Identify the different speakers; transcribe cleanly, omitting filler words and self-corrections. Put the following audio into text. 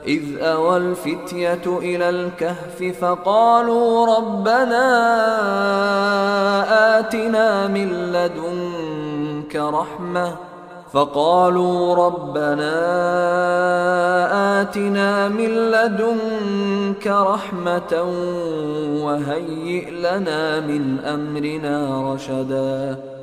Speaker 1: إذ أوى الفتية إلى الكهف فقالوا ربنا آتنا من لدنك رحمة وهيئ لنا من أمرنا رشدا